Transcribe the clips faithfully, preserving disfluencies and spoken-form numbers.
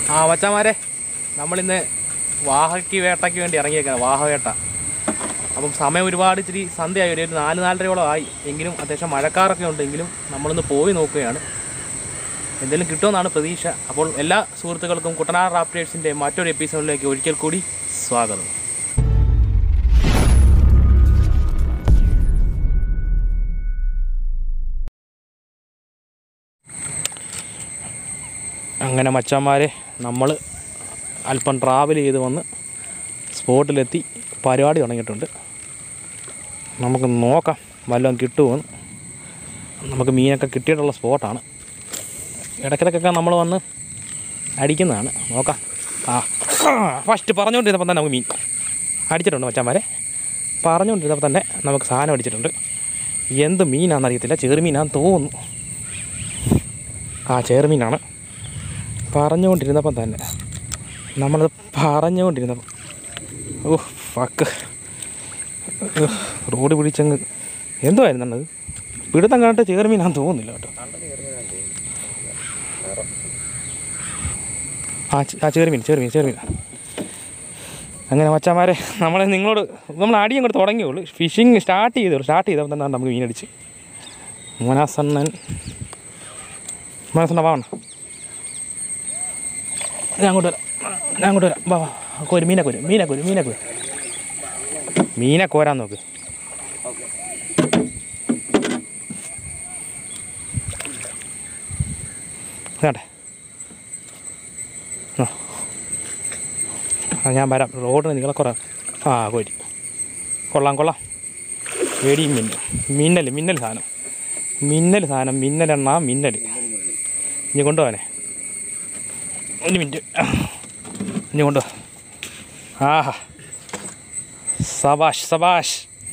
ആ മച്ചാമാരെ, നമ്മളിന്ന് വാഹയ്ക്ക് വേട്ടയ്ക്ക് വേണ്ടി ഇറങ്ങിയേക്കാണ്, വാഹവേട്ട. അപ്പം സമയം ഒരുപാട് ഇച്ചിരി സന്ധ്യയായി, ഒരു നാല് നാലരയോളം ആയി. എങ്കിലും അത്യാവശ്യം മഴക്കാറൊക്കെ ഉണ്ട്. എങ്കിലും നമ്മളൊന്ന് പോയി നോക്കുകയാണ്, എന്തെങ്കിലും കിട്ടുമെന്നാണ് പ്രതീക്ഷ. അപ്പോൾ എല്ലാ സുഹൃത്തുക്കൾക്കും കുട്ടനാട് റാപ്റ്റേഴ്സിൻ്റെ മറ്റൊരു എപ്പിസോഡിലേക്ക് ഒരിക്കൽ കൂടി സ്വാഗതം. അങ്ങനെ മച്ചാന്മാരെ, നമ്മൾ അല്പം ട്രാവൽ ചെയ്ത് വന്ന് സ്പോട്ടിലെത്തി പരിപാടി തുടങ്ങിയിട്ടുണ്ട്. നമുക്ക് നോക്കാം വല്ലതും കിട്ടുമെന്ന്. നമുക്ക് മീനൊക്കെ കിട്ടിയിട്ടുള്ള സ്പോട്ടാണ്. ഇടയ്ക്കിടയ്ക്കൊക്കെ നമ്മൾ വന്ന് അടിക്കുന്നതാണ്. നോക്കാം. ആ ഫസ്റ്റ് പറഞ്ഞുകൊണ്ടിരുന്നപ്പോൾ തന്നെ നമുക്ക് മീൻ അടിച്ചിട്ടുണ്ട് മച്ചാന്മാരെ. പറഞ്ഞുകൊണ്ടിരുന്നപ്പോൾ തന്നെ നമുക്ക് സാധനം അടിച്ചിട്ടുണ്ട്. എന്ത് മീനാണെന്നറിയത്തില്ല, ചെറുമീനാണെന്ന് തോന്നുന്നു. ആ ചെറുമീനാണ്. പറഞ്ഞുകൊണ്ടിരുന്നപ്പം തന്നെ നമ്മളത് പറഞ്ഞുകൊണ്ടിരുന്നപ്പം ഓ ഫക്ക് റോഡ് പിടിച്ചങ്ങ് എന്തുവായിരുന്നത്, പിടുത്തം കണ്ടിട്ട് ചെറുമീനാന്ന് തോന്നുന്നില്ല കേട്ടോ. ആ ആ ചെറുമീൻ ചെറുമീൻ ചെറുമീൻ അങ്ങനെ മച്ചാന്മാരെ, നമ്മൾ നിങ്ങളോട് നമ്മൾ അടിയും കൂടെ തുടങ്ങിയുള്ളൂ. ഫിഷിങ് സ്റ്റാർട്ട് ചെയ്തോളൂ. സ്റ്റാർട്ട് ചെയ്തപ്പോൾ തന്നെ നമുക്ക് മീനടിച്ച്. മോനാസണ്ണൻ മോനാസണ്ണ വാവണം. ഞാൻ അങ്ങോട്ട് വരാം, ഞാൻ അങ്ങോട്ട് വരാം. വാ വാ കോര് മീനെ കോര് മീനെ കോര് മീനെ കോര് മീനെ കോരാൻ നോക്ക്. കേട്ടെ ആ ഞാൻ വരാം. റോഡിന് നിങ്ങളെ കുറേ ആ കോരി കൊള്ളാം കൊള്ളാം. വേടിയും മിന്നൽ മിന്നൽ മിന്നൽ സാധനം മിന്നൽ സാധനം മിന്നലെണ്ണ മിന്നൽ. ഇനി കൊണ്ടുപോകാനേ ഒരു മിനിറ്റ്, ഇനി കൊണ്ടു. ആഹാ സബാഷ് സബാഷ്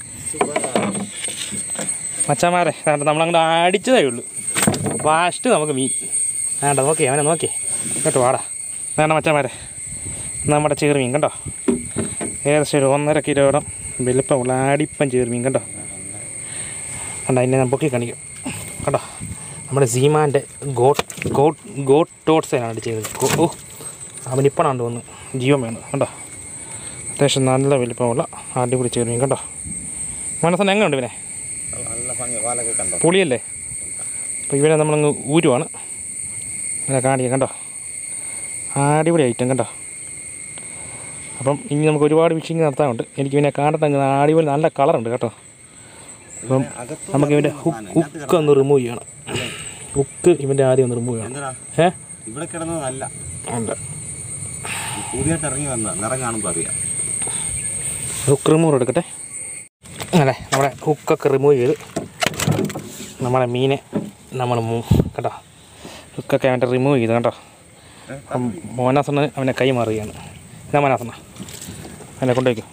മച്ചാന്മാരെ, നമ്മളങ്ങോട്ട് അടിച്ചതേ ഉള്ളൂ. ഫാസ്റ്റ് നമുക്ക് മീൻ വേണ്ട. നോക്കിയേ അവനെ നോക്കിയേ കേട്ടോ. വാടാ വേണ്ട മച്ചാന്മാരെ, നമ്മുടെ ചെറുമീൻ കണ്ടോ. ഏകദേശം ഒരു ഒന്നര കിലോയുടെ വലിപ്പമുള്ള അടിപ്പം ചെറുമീൻ കണ്ടോ. കണ്ടോ അതിനെ ഞാൻ പൊക്കി കാണിക്കും കണ്ടോ. നമ്മുടെ സീമാൻ്റെ ഗോട്ട് ഗോട്ട് ഗോട്ട് ടോട്ട്സേനാണ് അടിച്ചത്. ഓ അവനിപ്പണാണ്ട് വന്ന് ജീവൻ വേണം കണ്ടോ. അത്യാവശ്യം നല്ല വലിപ്പമുള്ള അടിപൊളി ചെറുമീൻ കണ്ടോ. മനസ്സിന് എങ്ങനെയുണ്ട് ഇവനെ? പുളിയല്ലേ. അപ്പോൾ ഇവനെ നമ്മളങ്ങ് ഊരുവാണ്. ഇങ്ങനെ കാണിക്കാം കണ്ടോ. അടിപൊളി ഐറ്റം കണ്ടോ. അപ്പം ഇനി നമുക്ക് ഒരുപാട് ഫിഷിങ് നടത്താനുണ്ട്. എനിക്ക് ഇവനെ കാണട്ടെ. അടിപൊളി നല്ല കളറുണ്ട് കേട്ടോ. അപ്പം നമുക്ക് ഇവൻ്റെ ഹുക്ക് ഒന്ന് റിമൂവ് ചെയ്യണം. ഹുക്ക് ഇവൻ്റെ ആദ്യം ഒന്ന് റിമൂവ് ചെയ്യണം. ഏ ഇവിടെ കിടന്നതല്ല, ഉണ്ട് പുതിയതായിട്ട് ഇറങ്ങി വന്ന നിറം കാണുമ്പോൾ അറിയാം. ഹുക്ക് റിമൂവർ എടുക്കട്ടെ. അല്ലേ നമ്മുടെ ഹുക്കൊക്കെ റിമൂവ് ചെയ്ത് നമ്മളെ മീനെ നമ്മൾ കേട്ടോ ഹുക്കൊക്കെ അവൻ്റെ റിമൂവ് ചെയ്ത് കേട്ടോ. മോനാസണ് അവനെ കൈ മാറുകയാണ്. എന്നാ മോനാസണ അവനെ കൊണ്ടുവയ്ക്കും.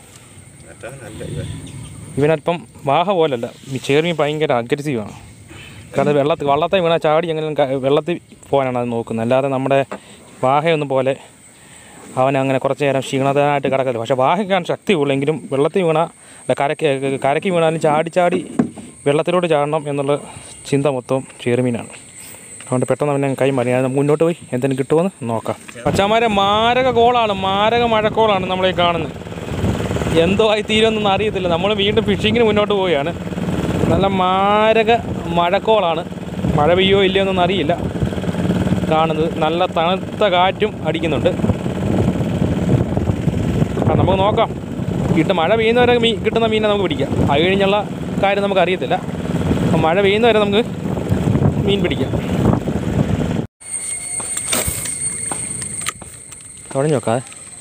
ഇവനല്പം വാഹ പോലല്ല, ചെറുമീൻ ഭയങ്കര അഗ്രസീവാണ്. കാരണം വെള്ളത്തിൽ വള്ളത്തെ വീണാൽ ചാടി എങ്ങനെ വെള്ളത്തിൽ പോകാനാണ് അത് നോക്കുന്നത്. അല്ലാതെ നമ്മുടെ വാഹയൊന്നും പോലെ അവൻ അങ്ങനെ കുറച്ച് നേരം ക്ഷീണതനായിട്ട് കിടക്കത്തില്ല. പക്ഷേ വാഹയ്ക്കാണ് ശക്തി ഉള്ളെങ്കിലും വെള്ളത്തിൽ വീണാൽ കരയ്ക്ക് കരയ്ക്ക് വീണാലും ചാടി ചാടി വെള്ളത്തിലോട്ട് ചാടണം എന്നുള്ള ചിന്ത മൊത്തം ചെറുമീനാണ്. അതുകൊണ്ട് പെട്ടെന്ന് അവനെ കൈ മാറി ഞാൻ മുന്നോട്ട് പോയി എന്തെങ്കിലും കിട്ടുമെന്ന് നോക്കാം. മച്ചാന്മാരെ, മാരക കോളാണ്, മാരക മഴക്കോളാണ് നമ്മളീ കാണുന്നത്. എന്തോ ആയി തീരുമെന്നൊന്നും അറിയത്തില്ല. നമ്മൾ വീണ്ടും ഫിഷിങ്ങിന് മുന്നോട്ട് പോവുകയാണ്. നല്ല മാരക മഴക്കോളാണ്. മഴ പെയ്യോ ഇല്ലയോ എന്നൊന്നും അറിയില്ല. കാണുന്നത് നല്ല തണുത്ത കാറ്റും അടിക്കുന്നുണ്ട്. ആ നമുക്ക് നോക്കാം. കിട്ടും മഴ പെയ്യുന്നവരെ മീൻ കിട്ടുന്ന മീനെ നമുക്ക് പിടിക്കാം. അത് കഴിഞ്ഞുള്ള കാര്യം നമുക്ക് അറിയത്തില്ല. അപ്പം മഴ പെയ്യുന്നവരെ നമുക്ക് മീൻ പിടിക്കാം. തുടങ്ങി നോക്കാതെ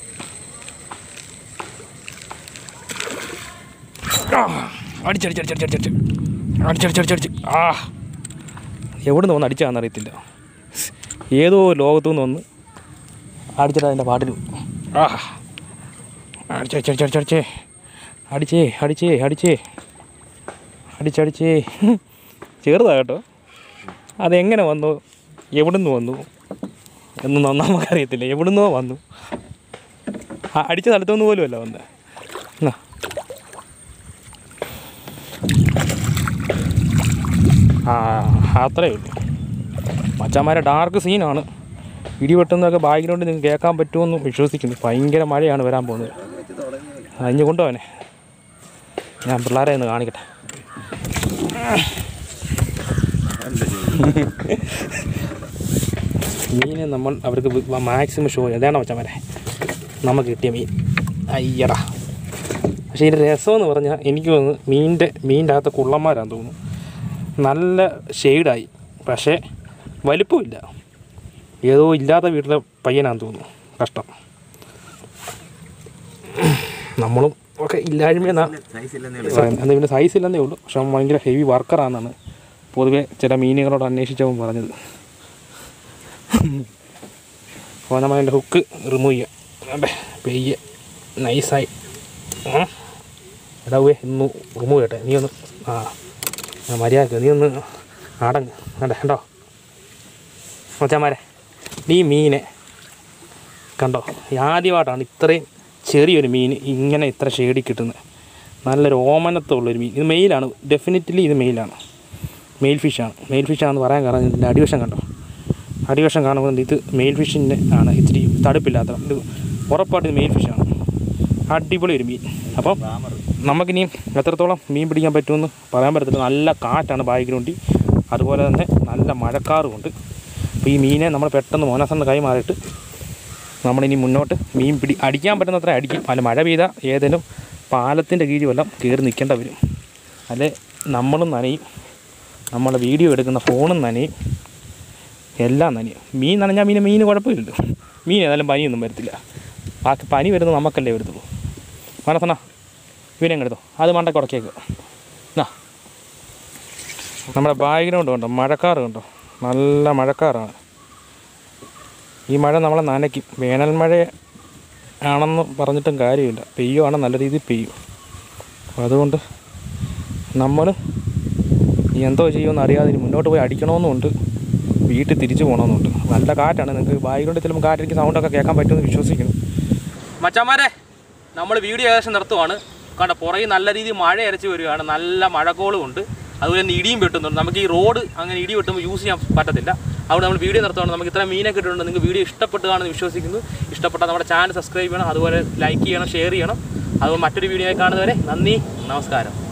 അടിച്ചടിച്ചടിച്ചടിച്ചടിച്ച് അടിച്ചടിച്ചടിച്ചടിച്ച് ആ എവിടെ നിന്ന് വന്ന് അടിച്ചാന്ന് അറിയത്തില്ല. ഏതോ ലോകത്തു നിന്ന് വന്ന് അടിച്ചിട്ട് അതിൻ്റെ പാട്ടിലും ആ അടിച്ചടിച്ചടിച്ചടിച്ചടിച്ചേ അടിച്ചേ അടിച്ചേ അടിച്ചേ അടിച്ചടിച്ചേ. ചെറുതാണ് കേട്ടോ. അതെങ്ങനെ വന്നു, എവിടുന്ന് വന്നു എന്നൊന്നും നമുക്കറിയത്തില്ല. എവിടുന്നോ വന്നു. ആ അടിച്ച സ്ഥലത്തൊന്നും പോലും അല്ല വന്നത്. എന്നാ ആ അത്രയേ ഉള്ളൂ മച്ചാന്മാരെ. ഡാർക്ക് സീനാണ്. ഇടി വെട്ടുന്നതൊക്കെ ബാക്ക്ഗ്രൗണ്ടിൽ നിങ്ങൾക്ക് കേൾക്കാൻ പറ്റുമെന്ന് വിശ്വസിക്കുന്നു. ഭയങ്കര മഴയാണ് വരാൻ പോകുന്നത്. അഞ്ഞു കൊണ്ടുപോവനെ, ഞാൻ പിള്ളേരെ ഒന്ന് കാണിക്കട്ടെ. മീന് നമ്മൾ അവർക്ക് മാക്സിമം ഷോ അതാണ് വെച്ചാൽ നമുക്ക് കിട്ടിയ മീൻ. അയ്യടാ, പക്ഷേ ഇതിൻ്റെ രസമെന്ന് പറഞ്ഞാൽ എനിക്ക് തോന്നുന്നു മീനിൻ്റെ മീനിൻ്റെ അകത്ത് കുള്ളന്മാരാന്ന് തോന്നുന്നു. നല്ല ഷെയ്ഡായി, പക്ഷേ വലിപ്പമില്ല. ഏതോ ഇല്ലാത്ത വീട്ടിലെ പയ്യനാന്ന് തോന്നുന്നു. കഷ്ടം. നമ്മളും ഒക്കെ ഇല്ലായ്മയെന്നാണ് പറയുന്നത്. അതിൻ്റെ സൈസ് ഇല്ലെന്നേ ഉള്ളൂ, പക്ഷെ അവൻ ഭയങ്കര ഹെവി വർക്കറാണെന്നാണ് പൊതുവെ ചില മീനുകളോട് അന്വേഷിച്ചവൻ പറഞ്ഞത്. അപ്പോൾ നമ്മൾ അതിൻ്റെ ഹുക്ക് റിമൂവ് ചെയ്യാം. അതെ, പെയ്യെ നൈസായി ഇടാവേ ഒന്ന് റിമൂവ് ചെയ്യട്ടെ. നീ ഒന്ന് ആ മര്യാദ നീ ഒന്ന് അടങ്ങ്. കണ്ടേ കണ്ടോ മച്ചാമാരെ, ഈ മീനെ കണ്ടോ? ആദ്യമായിട്ടാണ് ഇത്രയും ചെറിയൊരു മീൻ ഇങ്ങനെ ഇത്ര ഷേഡി കിട്ടുന്നത്. നല്ലൊരു ഓമനത്തുള്ളൊരു മീൻ. ഇത് മെയിലാണ്, ഡെഫിനറ്റ്ലി ഇത് മെയിലാണ്, മെയിൽ ഫിഷാണ്. മെയിൽ ഫിഷാണെന്ന് പറയാൻ കാരണം ഇതിൻ്റെ അടിവശം കണ്ടോ? അടിവശം കാണുമ്പോൾ ഇത് മെയിൽ ഫിഷിൻ്റെ ആണ്. ഇച്ചിരി തടുപ്പില്ലാത്ത ഇത് ഉറപ്പായിട്ട് ഇത് മെയിൽ ഫിഷാണ്. അടിപൊളി ഒരു മീൻ. അപ്പം നമുക്കിനിയും എത്രത്തോളം മീൻ പിടിക്കാൻ പറ്റുമെന്ന് പറയാൻ പറ്റത്തില്ല. നല്ല കാറ്റാണ് ബാക്ക്ഗ്രൗണ്ടിൽ, അതുപോലെ തന്നെ നല്ല മഴക്കാറുമുണ്ട്. അപ്പോൾ ഈ മീനെ നമ്മൾ പെട്ടെന്ന് മോനാസറിൻ്റെ കൈ മാറിയിട്ട് നമ്മളിനി മുന്നോട്ട് മീൻ പിടി അടിക്കാൻ പറ്റുന്നത്ര അടിക്കും. അല്ല മഴ പെയ്താൽ ഏതെങ്കിലും പാലത്തിൻ്റെ കീഴിൽ വല്ലതും കയറി നിൽക്കേണ്ട വരും. അല്ലെ നമ്മളും നനയും, നമ്മളെ വീഡിയോ എടുക്കുന്ന ഫോണും നനയും, എല്ലാം നനയും. മീൻ നനഞ്ഞാൽ മീൻ മീൻ കുഴപ്പമില്ലല്ലോ. മീൻ ഏതായാലും പനിയൊന്നും വരത്തില്ല. ബാക്കി പനി വരുന്നത് നമുക്കല്ലേ വരത്തുള്ളൂ. മനസ്സനാ ഇവനെ എടുത്തോ, അത് മണ്ടയ്ക്ക് ഉടക്കേക്ക്. എന്നാ നമ്മുടെ ബാക്ക്ഗ്രൗണ്ട് കണ്ടോ, മഴക്കാറ് കണ്ടോ, നല്ല മഴക്കാറാണ്. ഈ മഴ നമ്മളെ നനയ്ക്കും. വേനൽ മഴ ആണെന്ന് പറഞ്ഞിട്ടും കാര്യമില്ല, പെയ്യുവാണ് നല്ല രീതിയിൽ പെയ്യും. അപ്പോൾ അതുകൊണ്ട് നമ്മൾ എന്തോ ചെയ്യുമെന്ന് അറിയാതെ ഇനി മുന്നോട്ട് പോയി അടിക്കണമെന്നുണ്ട്, വീട്ടിൽ തിരിച്ചു പോകണമെന്നുണ്ട്. നല്ല കാറ്റാണ്. നിങ്ങൾക്ക് ബാക്ക്ഗ്രൗണ്ടിൽ ചിലപ്പോൾ കാറ്റിലേക്ക് സൗണ്ടൊക്കെ കേൾക്കാൻ പറ്റുമെന്ന് വിശ്വസിക്കുന്നു. മച്ചാമാരെ, നമ്മൾ വീഡിയോ ഏകദേശം നിർത്തുവാണ്. കണ്ട പുറകെ നല്ല രീതിയിൽ മഴ അരച്ച് വരികയാണ്, നല്ല മഴക്കോളും ഉണ്ട്, അതുപോലെ തന്നെ ഇടിയും വെട്ടുന്നുണ്ട്. നമുക്ക് ഈ റോഡ് അങ്ങനെ ഇടി വെട്ടുമ്പോൾ യൂസ് ചെയ്യാൻ പറ്റത്തില്ല. അവിടെ നമ്മൾ വീഡിയോ നിർത്തുകയാണ്. നമുക്ക് ഇത്ര മീനൊക്കെ ഇട്ടിട്ടുണ്ട്. നിങ്ങൾക്ക് വീഡിയോ ഇഷ്ടപ്പെട്ടതാണെന്ന് വിശ്വസിക്കുന്നു. ഇഷ്ടപ്പെട്ടാൽ നമ്മുടെ ചാനൽ സബ്സ്ക്രൈബ് ചെയ്യണം, അതുപോലെ ലൈക്ക് ചെയ്യണം, ഷെയർ ചെയ്യണം. അതുപോലെ മറ്റൊരു വീഡിയോ കാണുന്നവരെ നന്ദി, നമസ്കാരം.